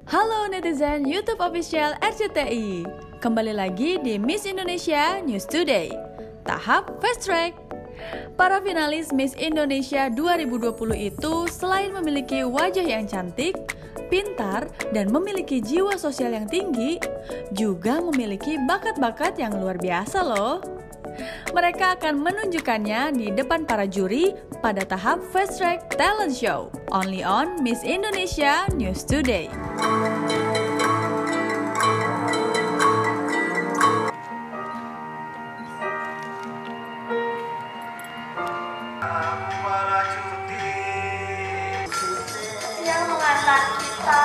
Halo netizen YouTube official RCTI. Kembali lagi di Miss Indonesia News Today. Tahap Fast Track. Para finalis Miss Indonesia 2020 itu selain memiliki wajah yang cantik, pintar, dan memiliki jiwa sosial yang tinggi, juga memiliki bakat-bakat yang luar biasa loh. Mereka akan menunjukkannya di depan para juri pada tahap Fast Track Talent Show, only on Miss Indonesia News Today. Yang mengantar kita.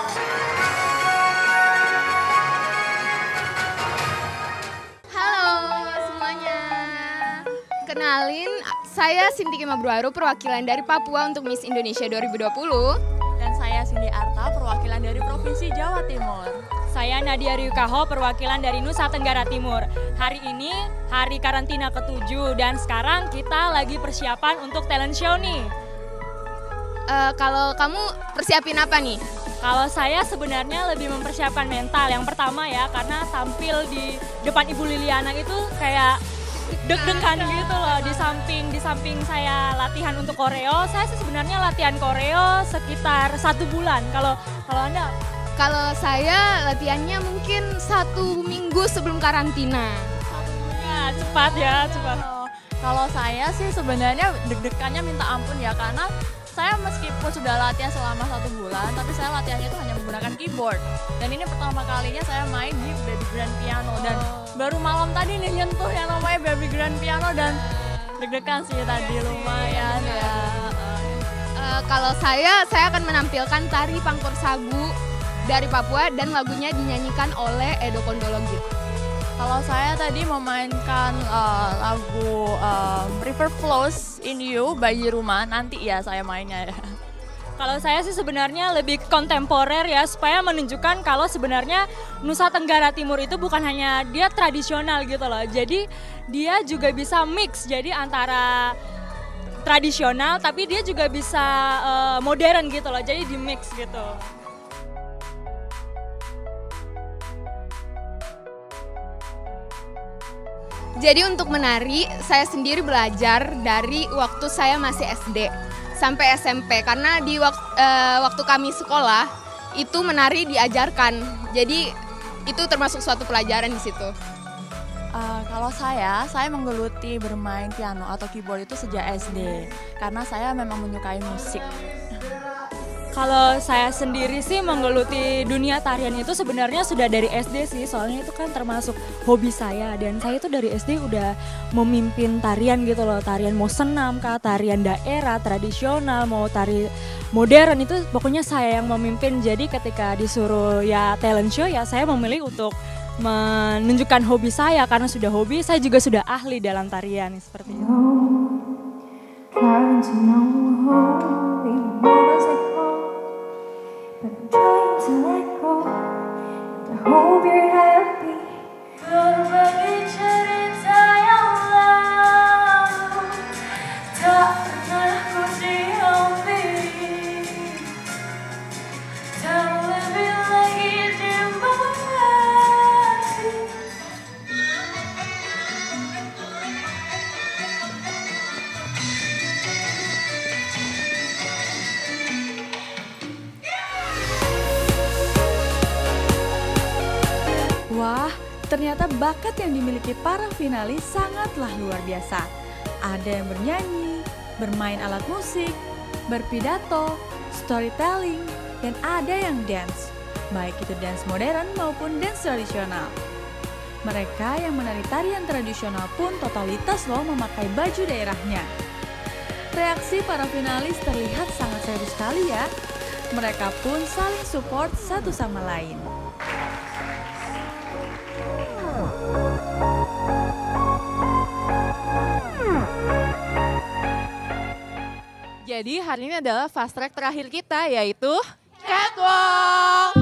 Kenalin, saya Cindy Kimabruaru, perwakilan dari Papua untuk Miss Indonesia 2020. Dan saya Cindy Arta, perwakilan dari Provinsi Jawa Timur. Saya Nadia Ryukaho, perwakilan dari Nusa Tenggara Timur. Hari ini hari karantina ke-7 dan sekarang kita lagi persiapan untuk talent show nih. Kalau kamu persiapin apa nih? Kalau saya sebenarnya lebih mempersiapkan mental. Yang pertama ya, karena tampil di depan Ibu Liliana itu kayak deg-degan gitu loh. Di samping saya latihan untuk koreo, saya sih sebenarnya latihan koreo sekitar 1 bulan. Kalau Anda? Kalau saya latihannya mungkin 1 minggu sebelum karantina. Ya, cepat. Kalau saya sih sebenarnya deg-degannya minta ampun ya, karena saya meskipun sudah latihan selama 1 bulan, tapi saya latihannya itu hanya menggunakan keyboard. Dan ini pertama kalinya saya main di baby grand piano, dan baru malam tadi nih nyentuh yang namanya baby grand piano, dan deg-degan sih tadi lumayan ya. Kalau saya akan menampilkan tari Pangkur Sagu dari Papua dan lagunya dinyanyikan oleh Edo Kondologit. Kalau saya tadi memainkan lagu River Flows in You by Yiruma, nanti ya saya mainnya ya. Kalau saya sih sebenarnya lebih kontemporer ya, supaya menunjukkan kalau sebenarnya Nusa Tenggara Timur itu bukan hanya dia tradisional gitu loh. Jadi dia juga bisa mix, jadi antara tradisional tapi dia juga bisa modern gitu loh, jadi di mix gitu. Jadi untuk menari, saya sendiri belajar dari waktu saya masih SD sampai SMP. Karena di waktu kami sekolah, itu menari diajarkan. Jadi itu termasuk suatu pelajaran di situ. Kalau saya menggeluti bermain piano atau keyboard itu sejak SD. Karena saya memang menyukai musik. Kalau saya sendiri sih menggeluti dunia tarian itu sebenarnya sudah dari SD sih, soalnya itu kan termasuk hobi saya, dan saya itu dari SD udah memimpin tarian gitu loh, tarian mau senam kah, tarian daerah, tradisional, mau tari modern, itu pokoknya saya yang memimpin. Jadi ketika disuruh ya talent show ya saya memilih untuk menunjukkan hobi saya, karena sudah hobi, saya juga sudah ahli dalam tarian seperti itu. Trying to let go, and I hope you're happy. Berbagi cerita yang lalu tak pernah ku diambil, tak lebih lagi dimengerti. Wah, ternyata bakat yang dimiliki para finalis sangatlah luar biasa. Ada yang bernyanyi, bermain alat musik, berpidato, storytelling, dan ada yang dance, baik itu dance modern maupun dance tradisional. Mereka yang menari tarian tradisional pun totalitas loh memakai baju daerahnya. Reaksi para finalis terlihat sangat seru sekali ya. Mereka pun saling support satu sama lain. Jadi hari ini adalah fast track terakhir kita, yaitu Catwalk.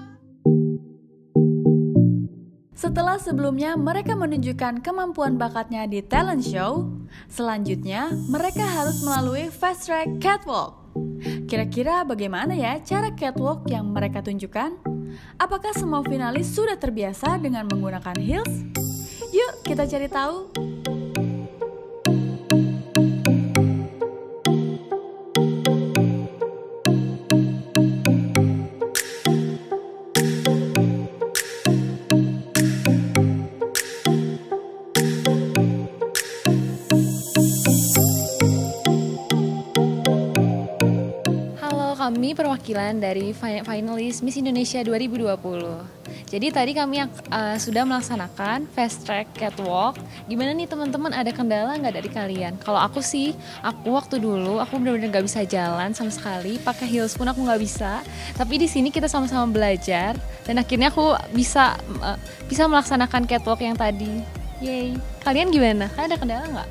Setelah sebelumnya mereka menunjukkan kemampuan bakatnya di talent show, selanjutnya mereka harus melalui fast track catwalk. Kira-kira bagaimana ya cara catwalk yang mereka tunjukkan? Apakah semua finalis sudah terbiasa dengan menggunakan heels? Yuk kita cari tahu. Kami perwakilan dari finalis Miss Indonesia 2020. Jadi tadi kami sudah melaksanakan fast track catwalk. Gimana nih teman-teman, ada kendala nggak dari kalian? Kalau aku sih, waktu dulu aku benar-benar nggak bisa jalan sama sekali. Pakai heels pun aku nggak bisa. Tapi di sini kita sama-sama belajar dan akhirnya aku bisa melaksanakan catwalk yang tadi. Yeay. Kalian gimana? Kalian ada kendala nggak?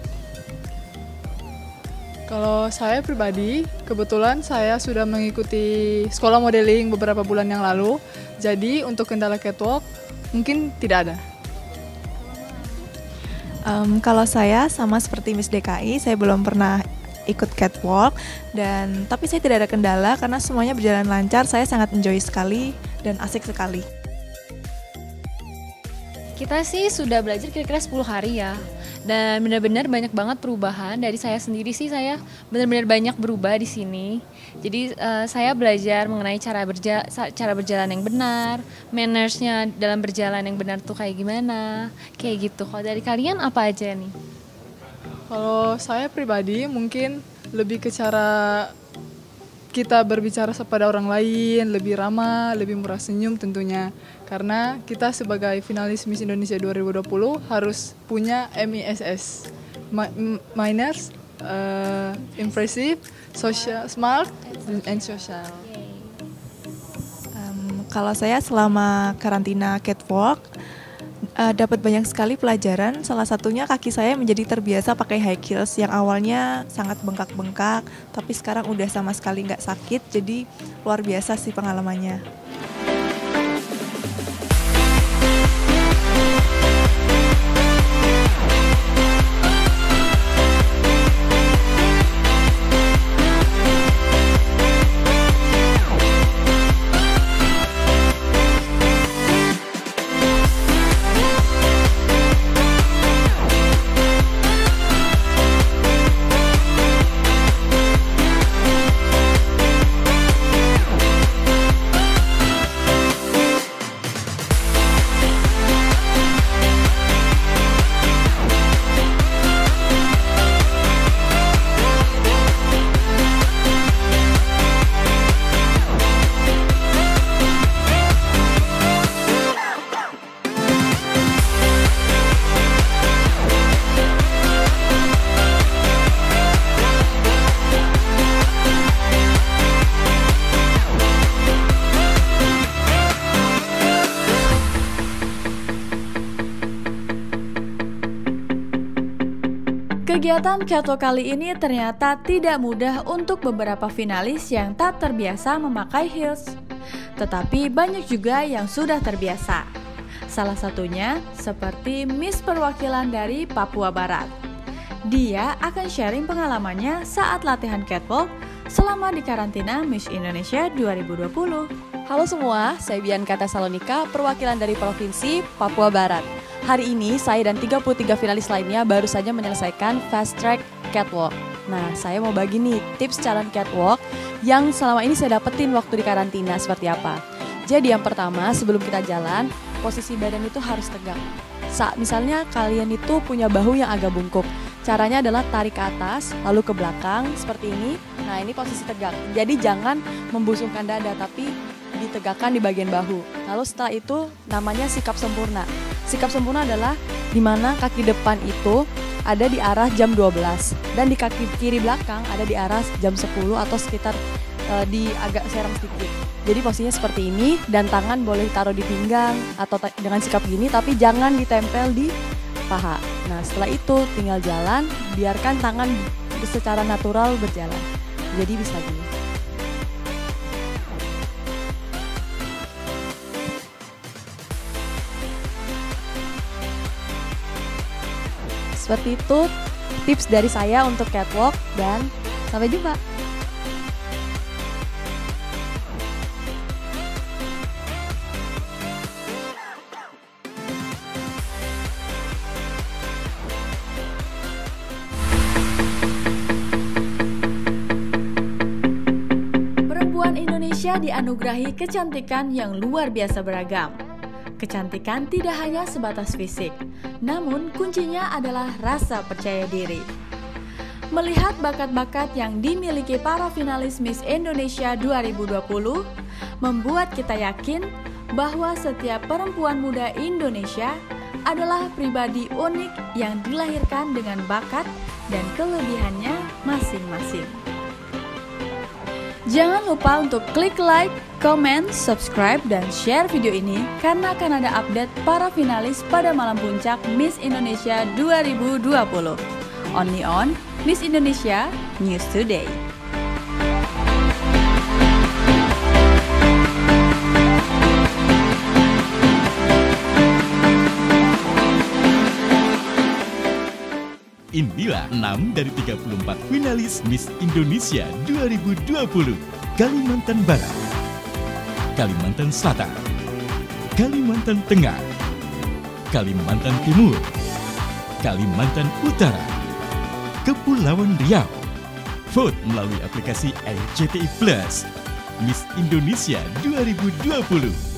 Kalau saya pribadi, kebetulan saya sudah mengikuti sekolah modeling beberapa bulan yang lalu. Jadi untuk kendala catwalk mungkin tidak ada. Kalau saya sama seperti Miss DKI, saya belum pernah ikut catwalk tapi saya tidak ada kendala karena semuanya berjalan lancar. Saya sangat enjoy sekali dan asik sekali. Kita sih sudah belajar kira-kira 10 hari ya. Dan benar-benar banyak banget perubahan. Dari saya sendiri sih, saya benar-benar banyak berubah di sini. Jadi saya belajar mengenai cara berjalan yang benar, mannersnya dalam berjalan yang benar tuh kayak gimana, kayak gitu. Kalau dari kalian apa aja nih? Kalau saya pribadi mungkin lebih ke cara kita berbicara kepada orang lain, lebih ramah, lebih murah senyum tentunya. Karena kita sebagai finalis Miss Indonesia 2020 harus punya MISS, Manners, Impressive, Social, Smart, and Social. Kalau saya selama karantina catwalk, dapat banyak sekali pelajaran. Salah satunya kaki saya menjadi terbiasa pakai high heels yang awalnya sangat bengkak-bengkak, tapi sekarang udah sama sekali nggak sakit. Jadi luar biasa sih pengalamannya. Kegiatan catwalk kali ini ternyata tidak mudah untuk beberapa finalis yang tak terbiasa memakai heels. Tetapi banyak juga yang sudah terbiasa. Salah satunya seperti Miss perwakilan dari Papua Barat. Dia akan sharing pengalamannya saat latihan catwalk selama di karantina Miss Indonesia 2020. Halo semua, saya Bianca Salonika, perwakilan dari Provinsi Papua Barat. Hari ini saya dan 33 finalis lainnya baru saja menyelesaikan fast track catwalk. Nah, saya mau bagi nih tips jalan catwalk yang selama ini saya dapetin waktu di karantina seperti apa. Jadi yang pertama, sebelum kita jalan, posisi badan itu harus tegak. Misalnya kalian itu punya bahu yang agak bungkuk. Caranya adalah tarik ke atas, lalu ke belakang seperti ini. Nah, ini posisi tegak. Jadi jangan membusungkan dada, tapi ditegakkan di bagian bahu. Lalu setelah itu namanya sikap sempurna. Sikap sempurna adalah di mana kaki depan itu ada di arah jam 12 dan di kaki kiri belakang ada di arah jam 10 atau sekitar di agak serong sedikit. Jadi posisinya seperti ini dan tangan boleh taruh di pinggang atau dengan sikap gini, tapi jangan ditempel di paha. Nah, setelah itu tinggal jalan, biarkan tangan secara natural berjalan. Jadi bisa gini. Seperti itu tips dari saya untuk catwalk dan sampai jumpa. Indonesia dianugerahi kecantikan yang luar biasa beragam. Kecantikan tidak hanya sebatas fisik, namun kuncinya adalah rasa percaya diri. Melihat bakat-bakat yang dimiliki para finalis Miss Indonesia 2020, membuat kita yakin bahwa setiap perempuan muda Indonesia adalah pribadi unik yang dilahirkan dengan bakat dan kelebihannya masing-masing. Jangan lupa untuk klik like, comment, subscribe, dan share video ini karena akan ada update para finalis pada malam puncak Miss Indonesia 2020. Only on Miss Indonesia News Today. Inilah 6 dari 34 finalis Miss Indonesia 2020. Kalimantan Barat, Kalimantan Selatan, Kalimantan Tengah, Kalimantan Timur, Kalimantan Utara, Kepulauan Riau. Vote melalui aplikasi RCTI Plus. Miss Indonesia 2020.